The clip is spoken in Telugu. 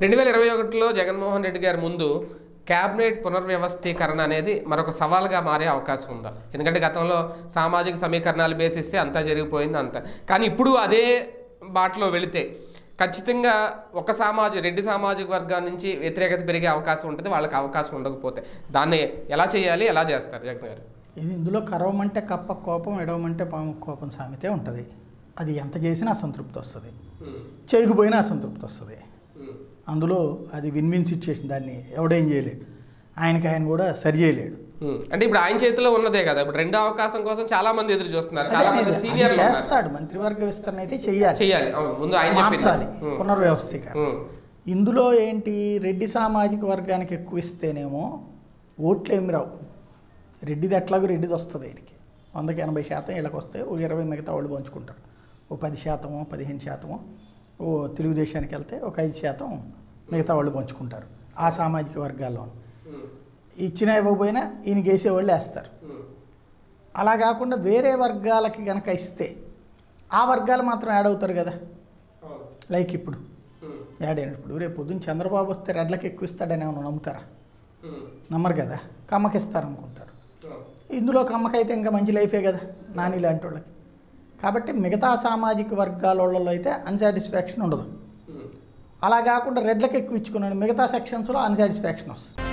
2021లో జగన్మోహన్ రెడ్డి గారి ముందు క్యాబినెట్ పునర్వ్యవస్థీకరణ అనేది మరొక సవాల్గా మారే అవకాశం ఉందా? ఎందుకంటే గతంలో సామాజిక సమీకరణాలు బేసిస్తే అంతా జరిగిపోయింది అంతా. కానీ ఇప్పుడు అదే బాటలో వెళితే ఖచ్చితంగా రెడ్డి సామాజిక వర్గం నుంచి వ్యతిరేకత పెరిగే అవకాశం ఉంటుంది. వాళ్ళకి అవకాశం ఉండకపోతే దాన్ని ఎలా చేయాలి, ఎలా చేస్తారు జగన్ గారు? ఇందులో కరవమంటే కప్ప కోపం, ఎడవమంటే పాము కోపం సామెతే ఉంటుంది. అది ఎంత చేసినా అసంతృప్తి వస్తుంది, చేయకపోయినా అసంతృప్తి వస్తుంది. అందులో అది విన్ విన్ సిచ్యుయేషన్. దాన్ని ఎవడేం చేయలేడు, ఆయన కూడా సరి చేయలేడు. అంటే ఇప్పుడు ఆయన చేతిలో ఉన్నదే కదా. ఇప్పుడు రెండో అవకాశం కోసం చాలా మంది ఎదురు చూస్తున్నారు. చాలా మంది సీనియర్ చేస్తాడు, మంత్రివర్గ విస్తరణ అయితే చేయాలి. ముందు ఆయన మార్చాలి పునర్వ్యవస్థీకరణ. ఇందులో ఏంటి, రెడ్డి సామాజిక వర్గానికి ఎక్కువ ఇస్తేనేమో ఓట్లు ఏమి రావు. రెడ్డిది ఎట్లాగో రెడ్డిది వస్తుంది. ఆయనకి 100కి 80% వీళ్ళకి వస్తాయి. ఓ 20 మిగతా వాళ్ళు పంచుకుంటారు. ఓ 10%, 15%. ఓ తెలుగుదేశానికి వెళ్తే ఒక 5% మిగతా వాళ్ళు పంచుకుంటారు. ఆ సామాజిక వర్గాల్లో ఇచ్చినా ఇవ్వకపోయినా ఈయనకి వేసేవాళ్ళు వేస్తారు. అలా కాకుండా వేరే వర్గాలకి కనుక ఇస్తే ఆ వర్గాలు మాత్రం యాడ్ అవుతారు కదా. లైక్ ఇప్పుడు యాడ్ అయినప్పుడు రేపు పొద్దున్న చంద్రబాబు వస్తే రెడ్లకి ఎక్కువ ఇస్తాడని ఏమన్నా నమ్ముతారా? నమ్మరు కదా. కమ్మకి ఇస్తారనుకుంటారు. ఇందులో కమ్మకైతే ఇంకా మంచి లైఫే కదా నాని లాంటి వాళ్ళకి. కాబట్టి మిగతా సామాజిక వర్గాలలో అయితే అన్సాటిస్ఫాక్షన్ ఉండదు. అలా కాకుండా రెడ్లకు ఎక్కువ ఇచ్చుకున్నాను, మిగతా సెక్షన్స్లో అన్సాటిస్ఫాక్షన్ వస్తుంది.